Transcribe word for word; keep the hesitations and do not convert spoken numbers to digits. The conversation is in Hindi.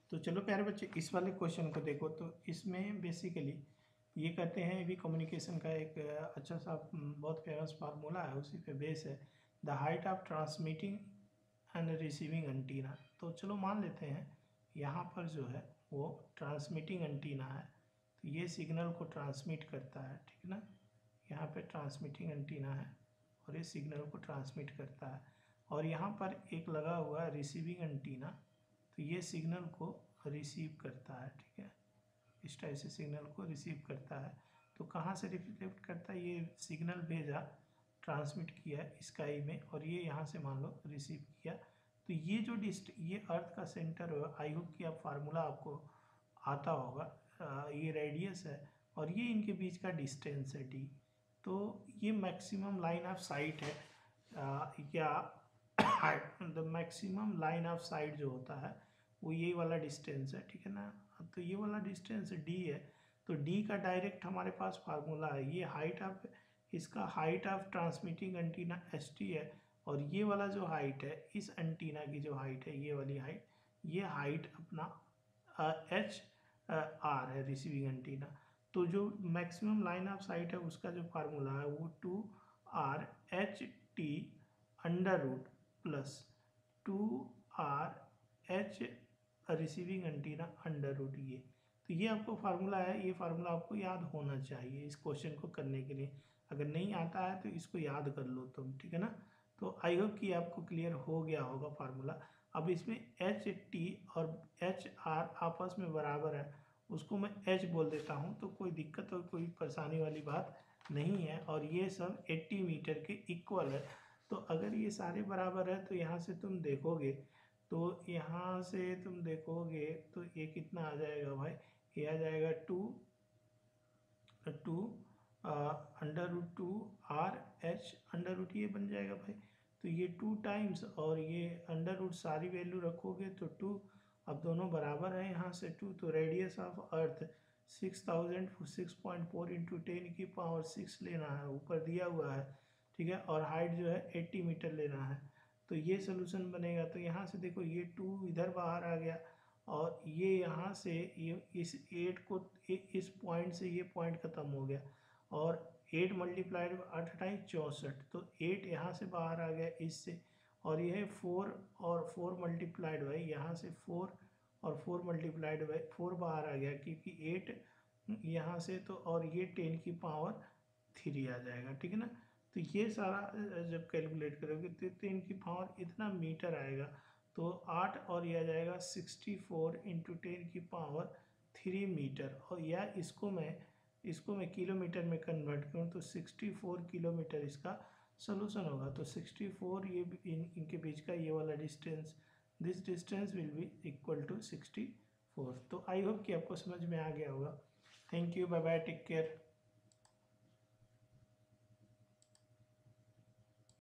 तो चलो प्यारे बच्चे इस वाले क्वेश्चन को देखो। तो इसमें बेसिकली ये कहते हैं भी कम्युनिकेशन का एक अच्छा सा बहुत फेमस फार्मूला है, उसी पे बेस है, the height of transmitting and receiving antenna. तो चलो मान लेते हैं यहाँ पर जो है वो ट्रांसमिटिंग एंटीना है, तो ये सिग्नल को ट्रांसमिट करता है, ठीक है ना। यहाँ पे ट्रांसमिटिंग एंटीना है और ये सिग्नल को ट्रांसमिट करता है, और यहाँ पर एक लगा हुआ है रिसीविंग एंटीना, तो ये सिग्नल को रिसीव करता है, ठीक है। इस टाइप से सिग्नल को रिसीव करता है। तो कहाँ से रिफ्लेक्ट करता है, ये सिग्नल भेजा, ट्रांसमिट किया स्काई में, और ये यहाँ से मान लो रिसीव किया। तो ये जो डिस्ट ये अर्थ का सेंटर है, आई होप कि आप फार्मूला आपको आता होगा। ये रेडियस है और ये इनके बीच का डिस्टेंस है डी। तो ये मैक्सिमम लाइन ऑफ साइट है, आ, या the maximum line of sight जो होता है वो ये वाला डिस्टेंस है, ठीक है ना। तो ये वाला डिस्टेंस डी है, तो डी का डायरेक्ट हमारे पास फार्मूला है, ये हाइट ऑफ इसका height of transmitting antenna S T है, और ये वाला जो हाइट है इस एंटीना की जो हाइट है, ये वाली हाइट, ये हाइट अपना एच आर है रिसीविंग एंटीना। तो जो मैक्सिमम लाइन ऑफ साइट है उसका जो फार्मूला है वो two R H T under root plus two R H receiving antenna under root ये। तो ये आपको फार्मूला है, ये फार्मूला आपको याद होना चाहिए इस क्वेश्चन को करने के लिए। अगर नहीं आता है तो इसको याद कर लो तुम, ठीक है ना। तो आई होप कि आपको क्लियर हो गया होगा फार्मूला। अब इसमें एच टी और एच आर आपस में बराबर है, उसको मैं एच बोल देता हूँ, तो कोई दिक्कत और कोई परेशानी वाली बात नहीं है, और ये सब अस्सी मीटर के इक्वल है। तो अगर ये सारे बराबर है तो यहाँ से तुम देखोगे, तो यहाँ से तुम देखोगे तो ये कितना आ जाएगा भाई, ये आ जाएगा two two under root two R H under root, ये बन जाएगा भाई। तो ये टू टाइम्स और ये अंडर रूट सारी वैल्यू रखोगे तो टू, अब दोनों बराबर है यहाँ से टू। तो radius of earth six thousand six point four into ten की पावर सिक्स लेना है, ऊपर दिया हुआ है, ठीक है। और हाइट जो है अस्सी मीटर लेना है। तो ये सोल्यूशन बनेगा। तो यहाँ से देखो ये टू इधर बाहर आ गया, और ये यहाँ से ये इस एट को इस पॉइंट से ये पॉइंट ख़त्म हो गया, और एट मल्टीप्लाइड आठ अठाई चौंसठ, तो एट यहाँ से बाहर आ गया इससे, और ये है फोर, और फोर मल्टीप्लाइड बाई यहाँ से फोर, और फोर मल्टीप्लाइड बाई फोर बाहर आ गया, क्योंकि एट यहाँ से, तो और ये टेन की पावर थ्री आ जाएगा, ठीक है ना। तो ये सारा जब कैलकुलेट करोगे तो टेन की पावर इतना मीटर आएगा। तो आठ और यह आ जाएगा सिक्सटी फोर इंटू टेन की पावर थ्री मीटर, और या इसको मैं इसको मैं किलोमीटर में कन्वर्ट करूँ तो सिक्सटी फोर किलोमीटर इसका सोल्यूशन होगा। तो सिक्सटी फोर ये इन इनके बीच का ये वाला distance, this distance will be equal to sixty four. तो आई होप कि आपको समझ में आ गया होगा। Thank you, bye bye, take care.